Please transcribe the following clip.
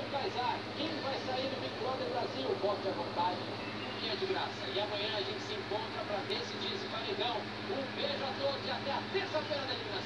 Kaysar. Quem vai sair do Big Brother Brasil? Bote à vontade. E é de graça. E amanhã a gente se encontra para decidir esse paredão. Um beijo a todos e até a terça-feira da eliminação.